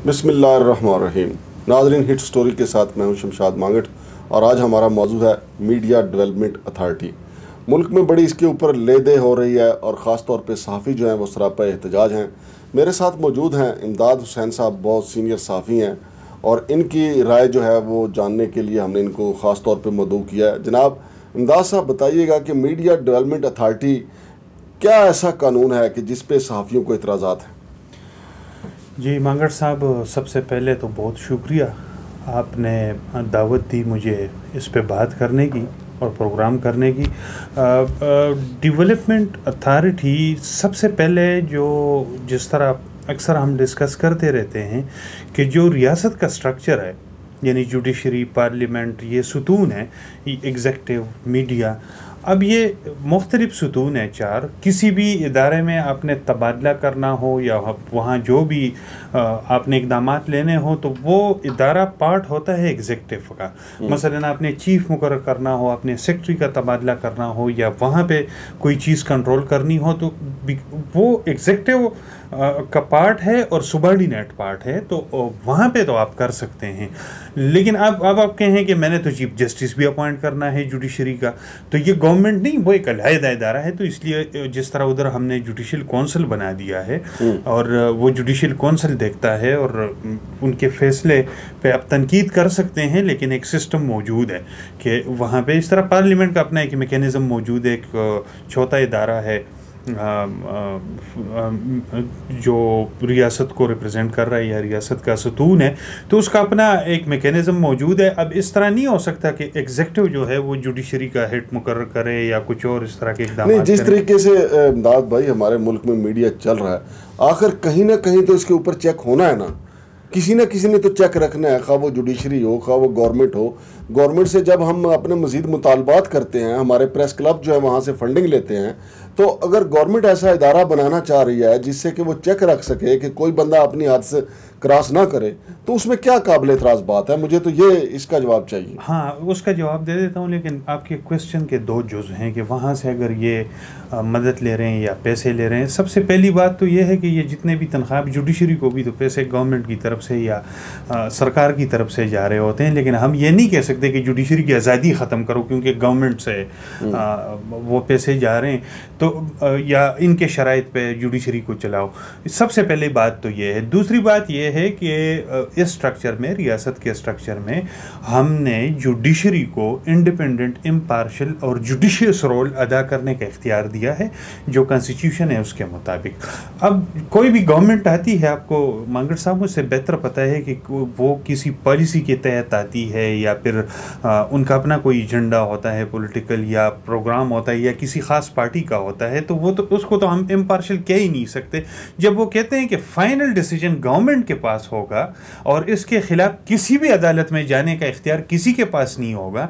बिस्मिल्लाहिर्रहमानिर्रहीम। नाज़रीन, hit story के साथ मैं हूं शमशाद मांगट और आज हमारा मौजू है मीडिया डेवलपमेंट अथॉरिटी। मुल्क में बड़ी इसके ऊपर लेदे हो रही है और ख़ास तौर पे सहाफ़ी जो हैं वो सरापा एहतजाज हैं। मेरे साथ मौजूद हैं इमदाद हुसैन साहब, बहुत सीनियर सहाफ़ी हैं और इनकी राय जो है वो जानने के लिए हमने इनको ख़ास तौर पर मदऊ किया है। जनाब इमदाद साहब, बताइएगा कि मीडिया डेवलपमेंट अथॉरिटी क्या ऐसा कानून है कि जिस पे सहाफ़ियों को इतराज़ात हैं? जी मांगट साहब, सबसे पहले तो बहुत शुक्रिया, आपने दावत दी मुझे इस पे बात करने की और प्रोग्राम करने की। डेवलपमेंट अथॉरिटी सबसे पहले जिस तरह अक्सर हम डिस्कस करते रहते हैं कि जो रियासत का स्ट्रक्चर है, यानी जुडिशरी, पार्लियामेंट, ये सुतून है, एग्जेक्टिव, मीडिया, अब ये मुख्तलिफ सुतून है चार। किसी भी इदारे में आपने तबादला करना हो या वहाँ जो भी आपने इक़दामात लेने हो तो वो इदारा पार्ट होता है एग्जेक्टिव का। मसलन आपने चीफ मुकर्रर करना हो, आपने सेक्रेटरी का तबादला करना हो या वहाँ पे कोई चीज़ कंट्रोल करनी हो तो वो एग्जेक्टिव का पार्ट है और सुबॉर्डिनेट पार्ट है, तो वहाँ पे तो आप कर सकते हैं। लेकिन अब आप कहें कि मैंने तो चीफ जस्टिस भी अपॉइंट करना है जुडिशरी का, तो ये गवर्नमेंट नहीं, वो एक अलहदा इदारा है। तो इसलिए जिस तरह उधर हमने जुडिशल कौंसिल बना दिया है और वो जुडिशल कौंसिल देखता है और उनके फैसले पे आप तनकीद कर सकते हैं, लेकिन एक सिस्टम मौजूद है कि वहाँ पे इस तरह पार्लियामेंट का अपना एक मैकेनिज़्म मौजूद है, एक छोटा इदारा है जो रियासत को रिप्रेजेंट कर रहा है या रियासत का सतून है, तो उसका अपना एक मैकेनिज़्म मौजूद है। अब इस तरह नहीं हो सकता कि एग्जेक्टिव जो है वो जुडिशरी का हेड मुकर्रर करे या कुछ और इस तरह के इक़दाम नहीं। जिस तरीके से इमदाद भाई हमारे मुल्क में मीडिया चल रहा है, आखिर कहीं ना कहीं तो इसके ऊपर चेक होना है ना किसी ने तो चेक रखना है, खा वो जुडिशरी हो, खा वो गवर्नमेंट हो। गवर्नमेंट से जब हम अपने मज़ीद मुतालबात करते हैं, हमारे प्रेस क्लब जो है वहाँ से फंडिंग लेते हैं, तो अगर गवर्नमेंट ऐसा इदारा बनाना चाह रही है जिससे कि वो चेक रख सके कि कोई बंदा अपनी हद से क्रॉस ना करे, तो उसमें क्या काबिल एतराज़ बात है? मुझे तो ये इसका जवाब चाहिए। हाँ, उसका जवाब दे देता हूँ, लेकिन आपके क्वेश्चन के दो जुज़ हैं कि वहाँ से अगर ये मदद ले रहे हैं या पैसे ले रहे हैं। सबसे पहली बात तो ये है कि ये जितने भी तनख्वाह, जुडिशरी को भी तो पैसे गवर्नमेंट की तरफ से या सरकार की तरफ से जा रहे होते हैं, लेकिन हम ये नहीं कह सकते कि जुडिशरी की आज़ादी ख़त्म करो क्योंकि गवर्नमेंट से वो पैसे जा रहे हैं, तो या इनके शराइत पे जुडिशरी को चलाओ। सबसे पहली बात तो ये है। दूसरी बात ये है कि इस स्ट्रक्चर में, रियासत के स्ट्रक्चर में, हमने जुडिशरी को इंडिपेंडेंट, इम्पार्शल और जुडिशियस रोल अदा करने का इख्तियार दिया है जो कॉन्स्टिट्यूशन है उसके मुताबिक। अब कोई भी गवर्नमेंट आती है, आपको मांगट साहब मुझसे बेहतर पता है कि वो किसी पॉलिसी के तहत आती है या फिर उनका अपना कोई एजेंडा होता है, पॉलिटिकल या प्रोग्राम होता है या किसी ख़ास पार्टी का होता है, तो वो तो उसको तो हम इम्पार्शल कह ही नहीं सकते। जब वो कहते हैं कि फाइनल डिसीजन गवर्नमेंट के पास होगा और इसके खिलाफ किसी भी अदालत में जाने का इख्तियार किसी के पास नहीं होगा,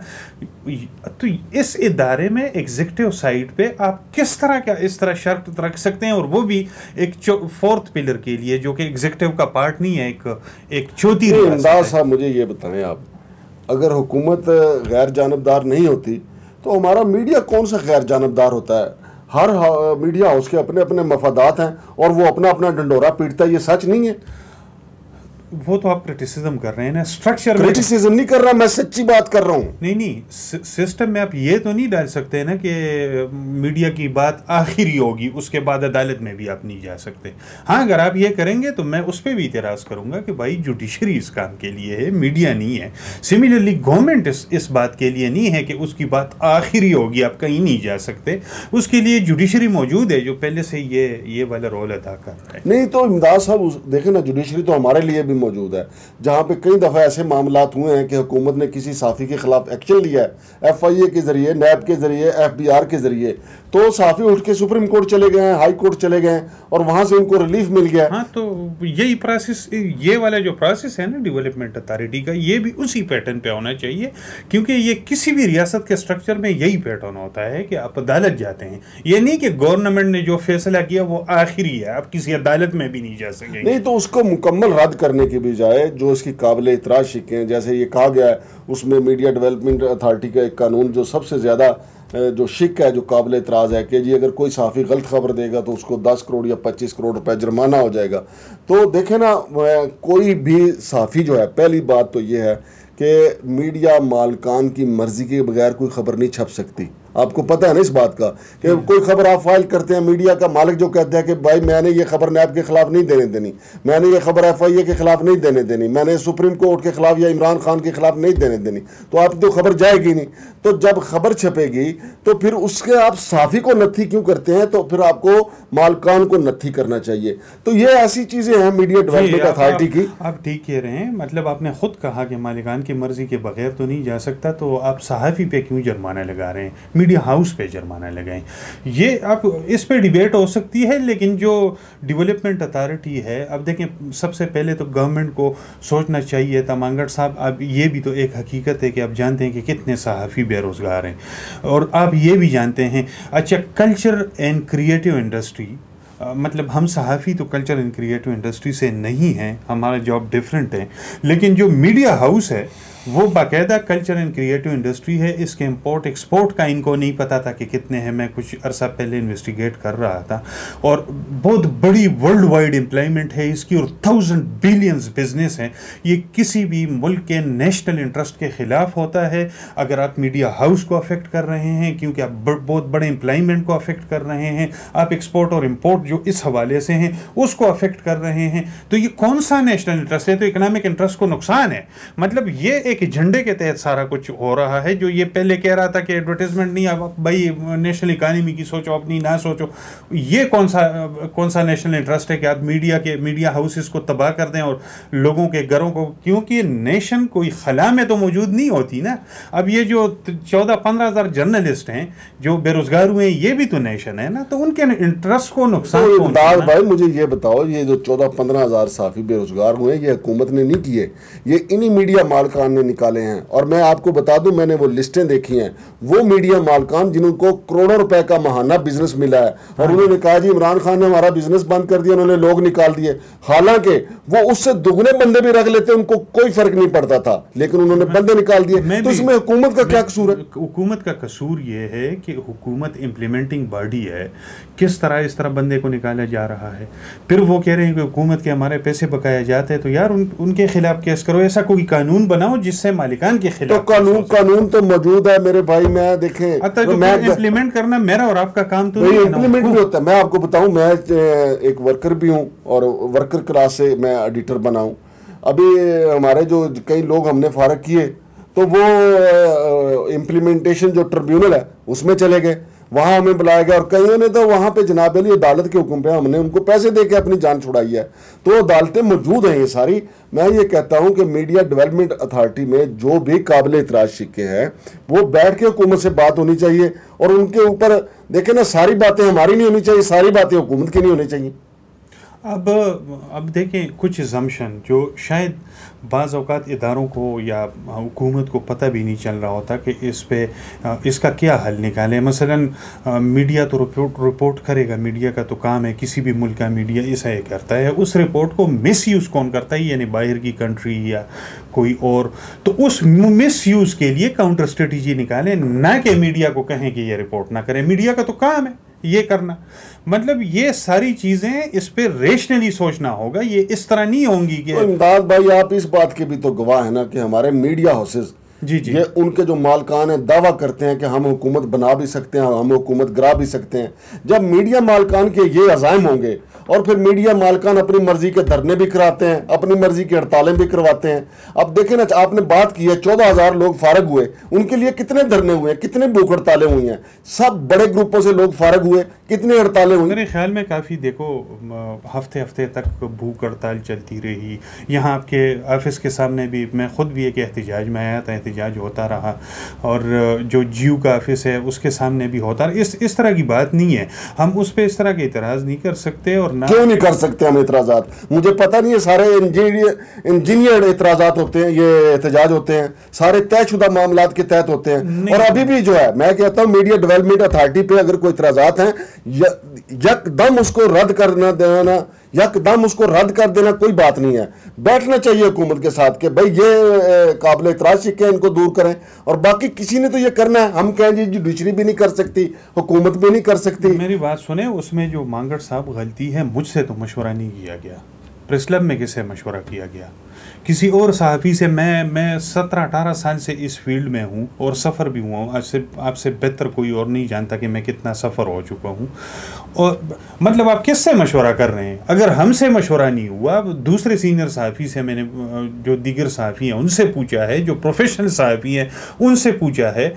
तो इस इदारे में एग्जीक्यूटिव साइड पे आप किस तरह का इस तरह शर्त रख सकते हैं, और वो भी एक फोर्थ पिलर के लिए जो कि एग्जीक्यूटिव का पार्ट नहीं है, एक चौथी। इमदाद साहब, मुझे ये बताएं आप, अगर हुकूमत गैर जानबदार नहीं होती तो हमारा मीडिया कौन सा गैर जानबदार होता है? हर मीडिया हाउस के अपने अपने मफादात हैं और वो अपना अपना डंडोरा पीटता है, ये सच नहीं है? वो तो आप क्रिटिसिज्म कर रहे हैं ना, स्ट्रक्चर में। क्रिटिसिज्म नहीं कर रहा, मैं सच्ची बात कर रहा हूँ। नहीं, सिस्टम में आप ये तो नहीं डाल सकते ना कि मीडिया की बात आखिरी होगी, उसके बाद अदालत में भी आप नहीं जा सकते। हाँ, अगर आप ये करेंगे तो मैं उस पर भी इतराज़ करूँगा कि भाई जुडिशरी इस काम के लिए है, मीडिया नहीं है। सिमिलरली गवर्नमेंट इस बात के लिए नहीं है कि उसकी बात आखिरी होगी, आप कहीं नहीं जा सकते। उसके लिए जुडिशरी मौजूद है जो पहले से ये वाला रोल अदा कर रहा है। नहीं तो इमदाद साहब देखें ना, जुडिशरी तो हमारे लिए भी मौजूद है, जहाँ पे कई दफ़ा ऐसे मामलात हुए हैं कि हुकूमत ने किसी साफ़ी के खिलाफ एक्शन लिया है, FIA के ज़रिए, नैब के ज़रिए, FBR के ज़रिए, तो साफ़ी उठ के सुप्रीम कोर्ट चले गए हैं, हाई कोर्ट चले गए हैं और वहाँ से उनको रिलीफ मिल गया। हाँ, तो यही प्रोसेस, ये वाला जो प्रोसेस है ना डेवलपमेंट अथॉरिटी का, ये भी उसी पैटर्न पे होना चाहिए, क्योंकि ये किसी भी रियासत के स्ट्रक्चर में यही पैटर्न होता है कि आप अदालत जाते हैं। ये नहीं कि गवर्नमेंट ने जो फैसला किया वो आखिरी है, आप किसी अदालत में भी नहीं जा सकेंगे। नहीं, तो उसको मुकम्मल रद्द करने की बजाय जो इसकी काबिल इतराज़ शिकें, जैसे ये कहा गया है उसमें मीडिया डेवलपमेंट अथॉरिटी का एक कानून जो सबसे ज़्यादा जो शिक है, जो काबिल एतराज़ है कि जी अगर कोई सहाफ़ी गलत खबर देगा तो उसको 10 करोड़ या 25 करोड़ रुपए जुर्माना हो जाएगा। तो देखें ना, कोई भी सहाफ़ी जो है, पहली बात तो ये है कि मीडिया मालकान की मर्ज़ी के बगैर कोई ख़बर नहीं छप सकती। आपको पता है ना इस बात का कि कोई खबर आप फाइल करते हैं, मीडिया का मालिक जो कहता है कि भाई मैंने ये खबर नैब के खिलाफ नहीं देने देनी, मैंने ये खबर FIA के खिलाफ नहीं देने देनी, मैंने सुप्रीम कोर्ट के खिलाफ या इमरान खान के खिलाफ नहीं देने देनी, तो आप तो खबर जाएगी नहीं। तो जब खबर छपेगी तो फिर उसके आप साफ़ी को नत्थी क्यों करते हैं? तो फिर आपको मालकान को नत्थी करना चाहिए। तो ये ऐसी चीज़ें हैं मीडिया डेवलपमेंट अथॉरिटी की। आप ठीक कह रहे हैं, मतलब आपने खुद कहा कि मालिकान की मर्जी के बगैर तो नहीं जा सकता, तो आप सहाफ़ी पे क्यों जुर्माना लगा रहे हैं, मीडिया हाउस पे जुर्माना लगाएं? ये आप इस पे डिबेट हो सकती है, लेकिन जो डेवलपमेंट अथॉरिटी है, अब देखें सबसे पहले तो गवर्नमेंट को सोचना चाहिए था। मांगड़ साहब, अब ये भी तो एक हकीकत है कि आप जानते हैं कि कितने सहाफ़ी बेरोज़गार हैं, और आप ये भी जानते हैं, अच्छा कल्चर एंड क्रिएटिव इंडस्ट्री, मतलब हम सहाफ़ी तो कल्चर एंड क्रिएटिव इंडस्ट्री से नहीं हैं, हमारा जॉब डिफरेंट है, लेकिन जो मीडिया हाउस है वो बाकायदा कल्चर एंड क्रिएटिव इंडस्ट्री है। इसके इंपोर्ट एक्सपोर्ट का इनको नहीं पता था कि कितने हैं। मैं कुछ अरसा पहले इन्वेस्टिगेट कर रहा था, और बहुत बड़ी वर्ल्ड वाइड एम्प्लॉयमेंट है इसकी, और 1000 बिलियंस बिजनेस हैं। ये किसी भी मुल्क के नेशनल इंटरेस्ट के ख़िलाफ़ होता है अगर आप मीडिया हाउस को अफेक्ट कर रहे हैं, क्योंकि आप बहुत बड़े एम्प्लॉयमेंट को अफेक्ट कर रहे हैं। आप एक्सपोर्ट और इम्पोर्ट जो इस हवाले से हैं उसको अफेक्ट कर रहे हैं। तो ये कौन सा नेशनल इंटरेस्ट है? तो इकोनॉमिक इंटरेस्ट को नुकसान है। मतलब ये एक एजेंडे के तहत सारा कुछ हो रहा है। जो ये पहले कह रहा था कि एडवर्टाइजमेंट नहीं, अब भाई नेशनल इकानमी की सोचो, अपनी ना सोचो। ये कौन सा नेशनल इंटरेस्ट है कि आप मीडिया हाउसेस को तबाह कर दें और लोगों के घरों को? क्योंकि नेशन कोई खला में तो मौजूद नहीं होती ना। अब ये जो 14-15 हज़ार जर्नलिस्ट हैं जो बेरोजगार हुए हैं, ये भी तो नेशन है ना, तो उनके इंटरेस्ट को नुकसान तो भाई मुझे ये बताओ, ये जो 14-15 हज़ार साफी बेरोजगार हुए, ये हुकूमत ने नहीं किए, ये इन्हीं मीडिया मालकान ने निकाले हैं। और मैं आपको बता दूं, मैंने वो लिस्टें देखी हैं, वो मीडिया मालकान जिनको करोड़ों रुपए का महाना बिजनेस मिला है, और उन्होंने कहा जी इमरान खान ने हमारा बिजनेस बंद कर दिया, उन्होंने लोग निकाल दिए। हालांकि वो उससे दुगने बंदे भी रख लेते, उनको कोई फर्क नहीं पड़ता था, लेकिन उन्होंने बंदे निकाल दिए। तो इसमें हुकूमत का क्या कसूर है? हुकूमत का कसूर ये है कि हुकूमत इंप्लीमेंटिंग बॉडी है, किस तरह इस तरह बंदे को निकाला जा रहा है। फिर वो कह रहे हैं कि हुकूमत के हमारे पैसे बकाया जाते हैं, तो यार उनके खिलाफ केस करो, ऐसा कोई कानून बनाओ जिससे मालिकान के खिलाफ। तो कानून तो मौजूद है मेरे भाई, मैं देखें तो मैं इंप्लीमेंट करना मेरा और आपका काम तो नहीं, इंप्लीमेंट भी होता है। मैं आपको बताऊं, मैं एक वर्कर भी हूं और वर्कर क्लास से मैं एडिटर बना हूं। अभी हमारे जो कई लोग हमने फारग किए, तो वो इम्प्लीमेंटेशन जो ट्रिब्यूनल है उसमें चले गए, वहाँ हमें बुलाया गया, और कईयों ने तो वहाँ पे जनाब अली अदालत के हुक्म पे हमने उनको पैसे दे के अपनी जान छुड़ाई है। तो अदालतें मौजूद हैं ये सारी। मैं ये कहता हूँ कि मीडिया डेवलपमेंट अथॉरिटी में जो भी काबिल इतराज शिक्के हैं, वो बैठ के हुकूमत से बात होनी चाहिए, और उनके ऊपर देखें ना, सारी बातें हमारी नहीं होनी चाहिए, सारी बातें हुकूमत की नहीं होनी चाहिए। अब देखें, कुछ जम्शन जो शायद बाज़ औक़ात इदारों को या हुकूमत को पता भी नहीं चल रहा होता कि इसका क्या हल निकालें। मसलन मीडिया तो रिपोर्ट करेगा, मीडिया का तो काम है, किसी भी मुल्क का मीडिया ऐसा ही करता है। उस रिपोर्ट को मिसयूज़ कौन करता है, यानी बाहर की कंट्री या कोई और, तो उस मिसयूज़ के लिए काउंटर स्ट्रेटजी निकालें, ना कि मीडिया को कहें कि ये रिपोर्ट ना करें। मीडिया का तो काम है ये करना। मतलब ये सारी चीजें इस पे रेशनली सोचना होगा, ये इस तरह नहीं होंगी कि। इमदाद भाई, आप इस बात के भी तो गवाह है ना कि हमारे मीडिया हाउसेज, जी, ये उनके जो मालकान है दावा करते हैं कि हम हुकूमत बना भी सकते हैं, हम हुकूमत गिरा भी सकते हैं। जब मीडिया मालकान के ये अज़ाइम होंगे, और फिर मीडिया मालकान अपनी मर्जी के धरने भी कराते हैं, अपनी मर्जी की हड़तालें भी करवाते हैं। अब देखें ना, आपने बात की है 14,000 लोग फारग हुए, उनके लिए कितने धरने हुए, कितने भूख हड़तालें हुई हैं, सब बड़े ग्रुपों से लोग फारग हुए, कितनी हड़तालें हुई। मेरे ख्याल में काफ़ी, देखो हफ्ते हफ्ते तक भूख हड़ताल चलती रही। यहाँ आपके ऑफिस के सामने भी, मैं ख़ुद भी एक एहतजाज में आया था, एहतजाज होता रहा, और जो जियो का ऑफिस है उसके सामने भी होता रहा। इस तरह की बात नहीं है, हम उस पर इस तरह के इतराज़ नहीं कर सकते। और क्यों नहीं कर सकते हम इतराज़ात? मुझे पता नहीं है, सारे इंजीनियर इतराज़ात होते हैं, ये एहतजाज होते हैं, सारे तयशुदा मामलात के तहत होते हैं। और अभी भी जो है, मैं कहता हूँ मीडिया डेवलपमेंट अथॉरिटी पे अगर कोई इतराज़ात हैं, यकदम उसको रद्द करना देना, यकदम उसको रद्द कर देना कोई बात नहीं है। बैठना चाहिए हुकूमत के साथ कि भाई ये काबिल इतराज शिक्के इनको दूर करें, और बाकी किसी ने तो ये करना है। हम कहें जी जुडिशरी भी नहीं कर सकती, हुकूमत भी नहीं कर सकती। मेरी बात सुने, उसमें जो मांगट साहब गलती है, मुझसे तो मशवरा नहीं किया गया, प्रेस क्लब में किससे मशवरा किया गया, किसी और सहाफ़ी से। मैं 17-18 साल से इस फील्ड में हूँ और सफ़र भी हुआ हूँ। आपसे बेहतर कोई और नहीं जानता कि मैं कितना सफ़र हो चुका हूँ। और मतलब आप किससे मशवरा कर रहे हैं? अगर हमसे मशवरा नहीं हुआ, दूसरे सीनियर सहाफ़ी से मैंने, जो दीगर सहाफ़ी हैं उनसे पूछा है, जो प्रोफेशनल सहाफ़ी हैं उनसे पूछा है।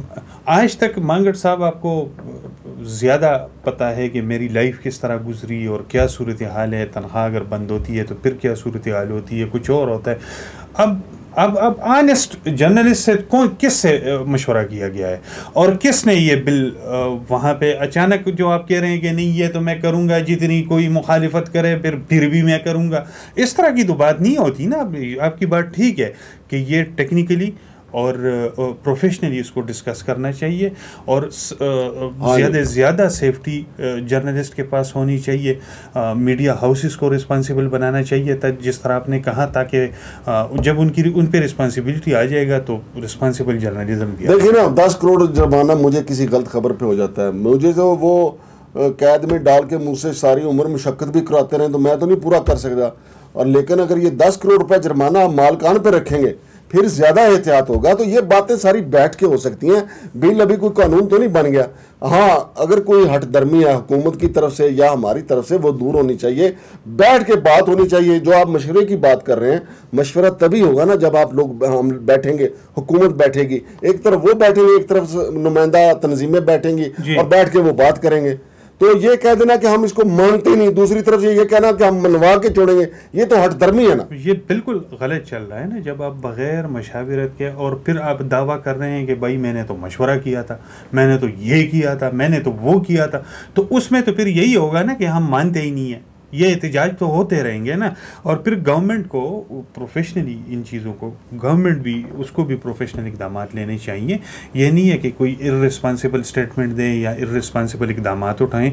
आज तक मांगट साहब आपको ज़्यादा पता है कि मेरी लाइफ किस तरह गुजरी और क्या सूरत हाल है। तनख्वाह अगर बंद होती है तो फिर क्या सूरत हाल होती है, कुछ और होता है। अब ऑनेस्ट जर्नलिस्ट से किससे मशवरा किया गया है, और किसने ये बिल वहाँ पे अचानक, जो आप कह रहे हैं कि नहीं ये तो मैं करूँगा, जितनी कोई मुखालिफत करे फिर भी मैं करूँगा, इस तरह की तो बात नहीं होती ना। आपकी बात ठीक है कि ये टेक्निकली और प्रोफेशनली इसको डिस्कस करना चाहिए, और ज़्यादा से ज़्यादा सेफ्टी जर्नलिस्ट के पास होनी चाहिए। मीडिया हाउसेस को रिस्पॉन्सिबल बनाना चाहिए, जिस तरह आपने कहा, ताकि जब उन पे रिस्पॉन्सिबिलिटी आ जाएगा तो रिस्पॉन्सिबल जर्नलिज्म भी। देखिए ना, 10 करोड़ जुर्माना मुझे किसी गलत खबर पे हो जाता है, मुझे तो वो कैद में डाल के मुझसे सारी उम्र मुशक्कत भी कराते रहे तो मैं तो नहीं पूरा कर सकता। और लेकिन अगर ये 10 करोड़ रुपए जुर्माना मालकान पे रखेंगे फिर ज्यादा एहतियात होगा। तो ये बातें सारी बैठ के हो सकती हैं, बिल अभी कोई कानून तो नहीं बन गया। हाँ, अगर कोई हटदर्मी है हुकूमत की तरफ से या हमारी तरफ से, वो दूर होनी चाहिए, बैठ के बात होनी चाहिए। जो आप मशवरे की बात कर रहे हैं, मशवरा तभी होगा ना जब आप लोग, हम बैठेंगे, हुकूमत बैठेगी, एक तरफ वो बैठेंगे, एक तरफ नुमाइंदा तंजीमें बैठेंगी और बैठ के वो बात करेंगे। तो ये कह देना कि हम इसको मानते नहीं, दूसरी तरफ से ये कहना कि हम मनवा के छोड़ेंगे, ये तो हटदर्मी है ना। ये बिल्कुल गलत चल रहा है ना, जब आप बगैर मशावरत के और फिर आप दावा कर रहे हैं कि भाई मैंने तो मशवरा किया था, मैंने तो ये किया था, मैंने तो वो किया था, तो उसमें तो फिर यही होगा ना कि हम मानते ही नहीं है। ये एहतजाज तो होते रहेंगे ना। और फिर गवर्नमेंट को प्रोफेशनली इन चीज़ों को, गवर्नमेंट भी, उसको भी प्रोफेशनल इक़दाम लेने चाहिए। ये नहीं है कि कोई इर्रेस्पॉन्सिबल स्टेटमेंट दें या इर्रेस्पॉन्सिबल इक़दाम उठाएं।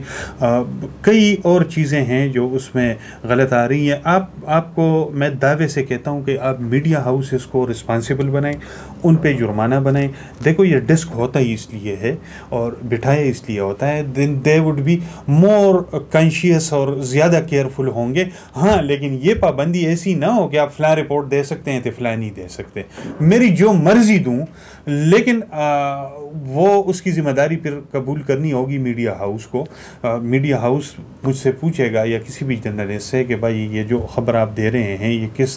कई और चीज़ें हैं जो उसमें गलत आ रही हैं। आपको मैं दावे से कहता हूँ कि आप मीडिया हाउसेस को रिस्पॉन्सिबल बनाएं, उन पे जुर्माना बनाएं। देखो, ये डिस्क होता ही इसलिए है और बिठाए इसलिए होता है, then they would be more conscious और ज़्यादा केयरफुल होंगे। हाँ, लेकिन ये पाबंदी ऐसी ना हो कि आप फ्लैन रिपोर्ट दे सकते हैं तो फ्लैन नहीं दे सकते, मेरी जो मर्जी दूं, लेकिन वो उसकी जिम्मेदारी फिर कबूल करनी होगी मीडिया हाउस को। मीडिया हाउस मुझसे पूछेगा या किसी भी जर्नलिस्ट से कि भाई ये जो खबर आप दे रहे हैं ये किस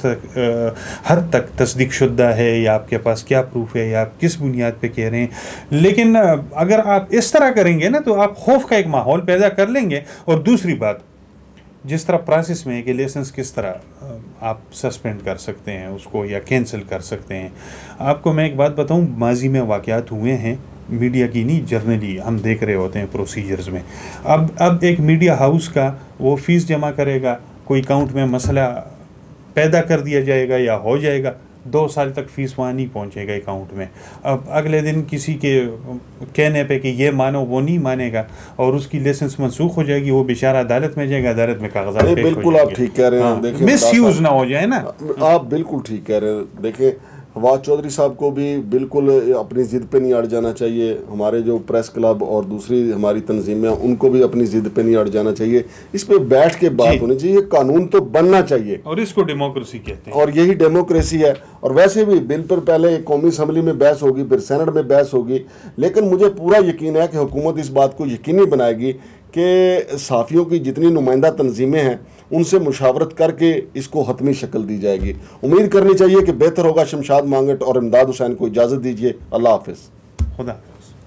हद तक तस्दीक शुदा है, या आपके पास क्या प्रूफ है, या आप किस बुनियाद पे कह रहे हैं। लेकिन अगर आप इस तरह करेंगे ना तो आप खौफ का एक माहौल पैदा कर लेंगे। और दूसरी बात, जिस तरह प्रोसेस में है कि लाइसेंस किस तरह आप सस्पेंड कर सकते हैं उसको या कैंसिल कर सकते हैं। आपको मैं एक बात बताऊं, माजी में वाक़यात हुए हैं, मीडिया की नहीं, जर्नली हम देख रहे होते हैं प्रोसीजर्स में। अब एक मीडिया हाउस का वो फ़ीस जमा करेगा, कोई अकाउंट में मसला पैदा कर दिया जाएगा या हो जाएगा, 2 साल तक फ़ीस वहाँ नहीं पहुँचेगा अकाउंट में। अब अगले दिन किसी के कहने पे कि ये मानो, वो नहीं मानेगा और उसकी लाइसेंस मनसूख हो जाएगी, वो बेचारा अदालत में जाएगा, अदालत में कागजात पेश हो जाएंगे। बिल्कुल आप ठीक कह रहे हैं। देखिए, मिसयूज़ ना हो जाए ना। आप बिल्कुल ठीक कह रहे हैं। देखिए, फवाद चौधरी साहब को भी बिल्कुल अपनी ज़िद पे नहीं अड़ जाना चाहिए। हमारे जो प्रेस क्लब और दूसरी हमारी तंजीमें, उनको भी अपनी ज़िद पे नहीं अड़ जाना चाहिए। इस पे बैठ के बात होनी चाहिए, कानून तो बनना चाहिए, और इसको डेमोक्रेसी कहते हैं, और यही डेमोक्रेसी है। और वैसे भी बिल पर पहले कौमी असम्बली में बहस होगी, फिर सेनेट में बहस होगी, लेकिन मुझे पूरा यकीन है कि हुकूमत इस बात को यकीनी बनाएगी कि सहाफ़ियों की जितनी नुमाइंदा तंजीमें हैं उनसे मुशावरत करके इसको हतमी शक्ल दी जाएगी। उम्मीद करनी चाहिए कि बेहतर होगा। शमशाद मांगट और इमदाद हुसैन को इजाज़त दीजिए। अल्लाह हाफ़िज़। खुदा हाफ़िज़।